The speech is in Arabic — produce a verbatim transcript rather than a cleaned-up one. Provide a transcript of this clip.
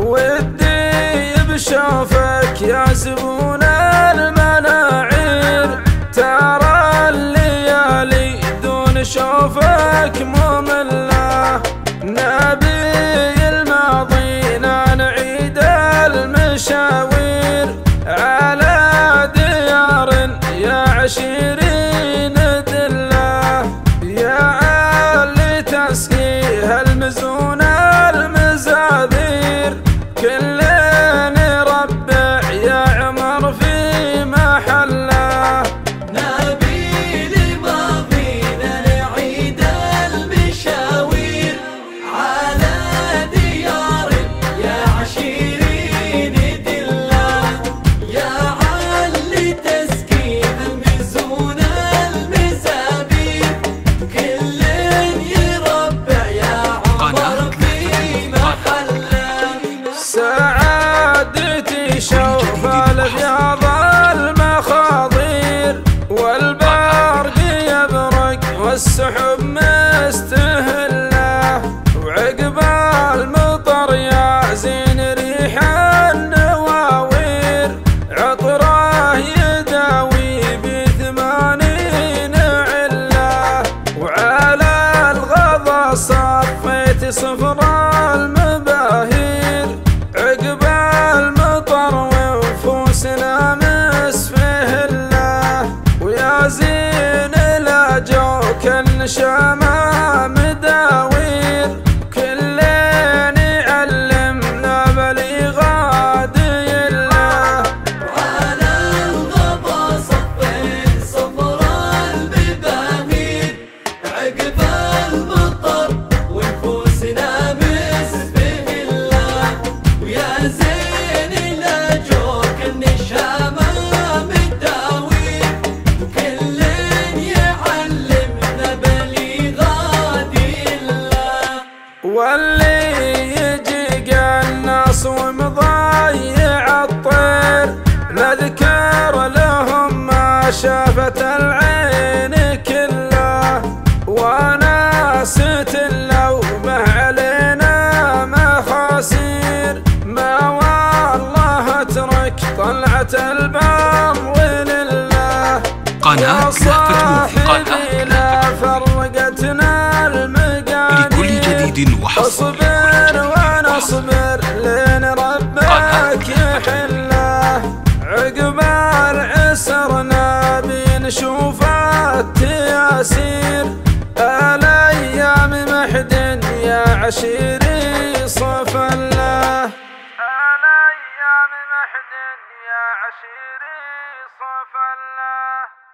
ودي بشوفك يا زبون المناعير، ترى الليالي دون شوفك مملة. نبي الماضينا نعيد المشاوير على ديار يا عشيرين دلة، يا اللي تسقيها المزون المزابير، كل يربع يا عمر في محله. نبي لماضينا نعيد المشاوير على ديار يا عشيرين دلة، يا اللي تسقيها المزون المزابير، كل يربع يا عمر في محله. سعادتي شوف الابيض المخاضير، والبرق يبرق والسحب مستهله، وعقب المطر يا زين ريح النواوير، عطره يداوي بثمانين عله، وعلى الغضا صفيت صفر المباهير، عقب المطر ونفوسنا مسفهله، ويا زين لا جوك النشامة مداوير، كلين يعلمنا بليغاد يله. وعلى الغضا صفيت صفر المباهير، عقب المطر ونفوسنا مسفهله، ويا زين لا جوك النشامة مداوير، كلين يعلمنا بليغاد يله. واللي يجي قناص ومضيع الطير، نذكر لهم ما شافت العين كله، وناست اللومة علينا مخاسير، ما والله اترك طلعة البر ولله. قناة فتوح، صاحبي لا فرقتنا المقادير، لكل جديد وحصري اصبر وانا اصبر لين ربك يحله، عقب العسر نبي نشوف التياسير، الايام محد يا عشيري صف الله، الايام محد يا عشيري صف الله.